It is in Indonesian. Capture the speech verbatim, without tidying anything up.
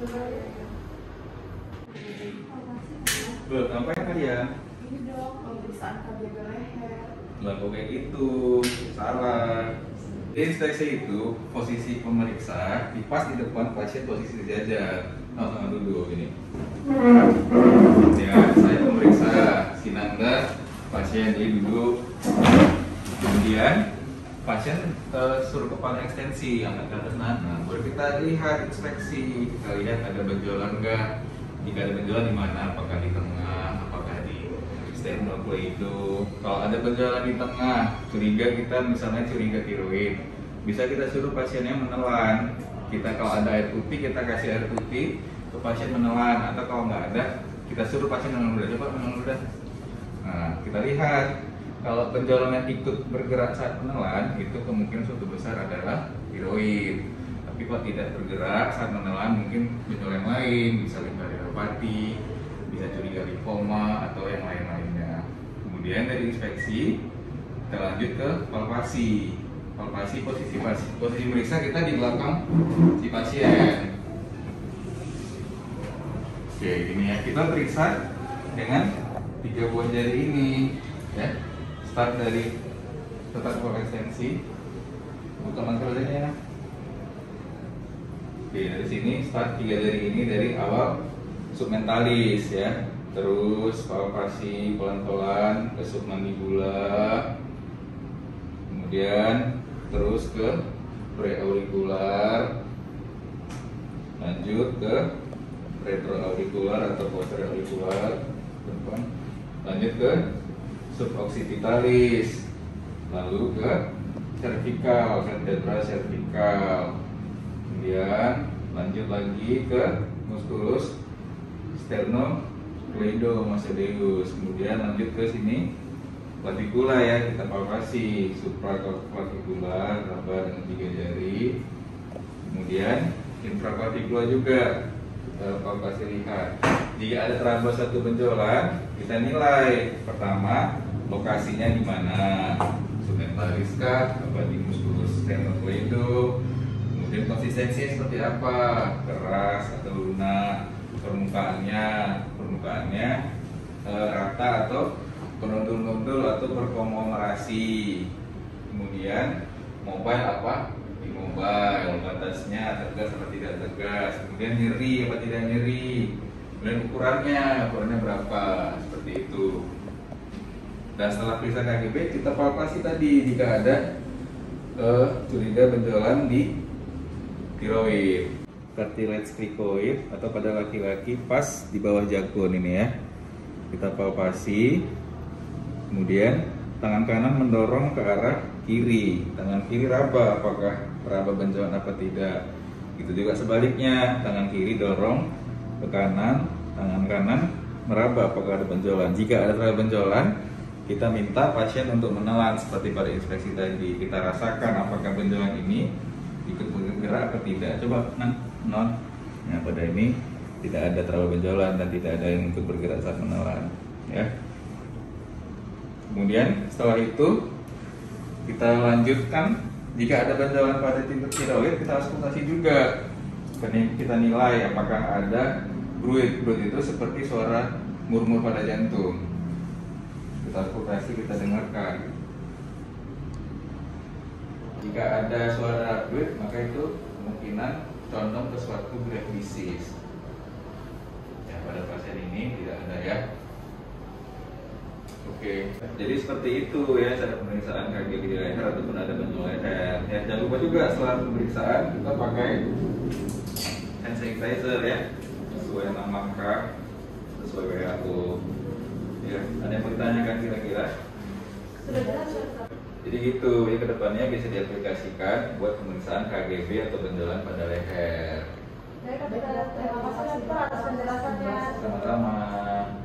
Belum, ngapain kalian? Ini dong, pemeriksaan K B B leher. Nggak kok kayak gitu, salah. Di inspeksi itu posisi pemeriksa di pas di depan pasien posisi sejajar. Nah, sama dulu ini. Ya, saya pemeriksa Sinanda, pasien ini duduk. Kemudian pasien uh, suruh kepala ekstensi angkat ke atas. Nah, baru kita lihat inspeksi, kita lihat ada benjolan enggak. Jika ada benjolan di mana? Apakah di tengah? Apakah di sternocleido? Kalau ada benjolan di tengah, curiga kita misalnya curiga tiroid, bisa kita suruh pasiennya menelan. Kita kalau ada air putih, kita kasih air putih ke pasien menelan. Atau kalau nggak ada, kita suruh pasien menelan udah. Coba menelan udah. Nah, kita lihat kalau benjolan yang ikut bergerak saat menelan, itu kemungkinan suatu besar adalah tiroid. Tapi kalau tidak bergerak saat menelan, mungkin benjolan lain, bisa limfadenopati, bisa curiga lipoma atau yang lain-lainnya. Kemudian dari inspeksi kita lanjut ke palpasi. Palpasi posisi pasien, posisi meriksa kita di belakang si pasien. Oke, ini ya, kita periksa dengan tiga buah jari ini, ya. Start dari tetap pola ekstensi, buka mantranya. Oke, dari sini start tiga jari ini dari awal submentalis ya, terus palpasi pelan-pelan ke submandibula, kemudian terus ke preaurikular, lanjut ke retroaurikular atau posteraurikular, lanjut ke suboccipitalis, lalu ke cervical, vertebra cervical, kemudian lanjut lagi ke musculus sternocleidomastoideus, kemudian lanjut ke sini clavicula ya, kita palpasi supraclavicular raba dengan tiga jari, kemudian infraclavicular juga kita palpasi lihat. Jika ada terabas satu benjolan, kita nilai pertama lokasinya di mana, submentalis kah, apa di musculus sternocleido, kemudian konsistensinya seperti apa, keras atau lunak, permukaannya permukaannya e, rata atau penundul-nundul atau berkonglomerasi, kemudian mobile apa di mobile, batasnya tegas atau tidak tegas, kemudian nyeri apa tidak nyeri, kemudian ukurannya ukurannya berapa, seperti itu. Dan setelah periksa K G B kita palpasi tadi jika ada uh, curiga benjolan di tiroid, cartilage cricoid atau pada laki-laki pas di bawah jakun ini ya, kita palpasi. Kemudian tangan kanan mendorong ke arah kiri, tangan kiri raba apakah raba benjolan apa tidak. Itu juga sebaliknya, tangan kiri dorong ke kanan, tangan kanan meraba apakah ada benjolan. Jika ada raba benjolan, kita minta pasien untuk menelan seperti pada inspeksi tadi. Kita rasakan apakah benjolan ini ikut bergerak atau tidak. Coba non, non. Nah, pada ini tidak ada terlalu benjolan dan tidak ada yang ikut bergerak saat menelan. Ya. Kemudian setelah itu kita lanjutkan. Jika ada benjolan pada tiroid, kita auskultasi juga. Kita nilai apakah ada bruit. Bruit itu seperti suara murmur pada jantung. Kita auskultasi, kita dengarkan. Jika ada suara bruit, maka itu kemungkinan condong ke suatu grave disease. Ya, pada pasien ini tidak ada ya. Oke, jadi seperti itu ya cara pemeriksaan K G B di leher ataupun ada benjolan leher. Ya, jangan lupa juga setelah pemeriksaan kita pakai hand sanitizer ya, sesuai nama langkah, sesuai W H O. Ya, ada yang mau ditanyakan kira-kira? Sudah jelas. Jadi gitu, ya kedepannya bisa diaplikasikan buat pemeriksaan K G B atau benjolan pada leher. Terima kasih atas penjelasannya. Sama-sama.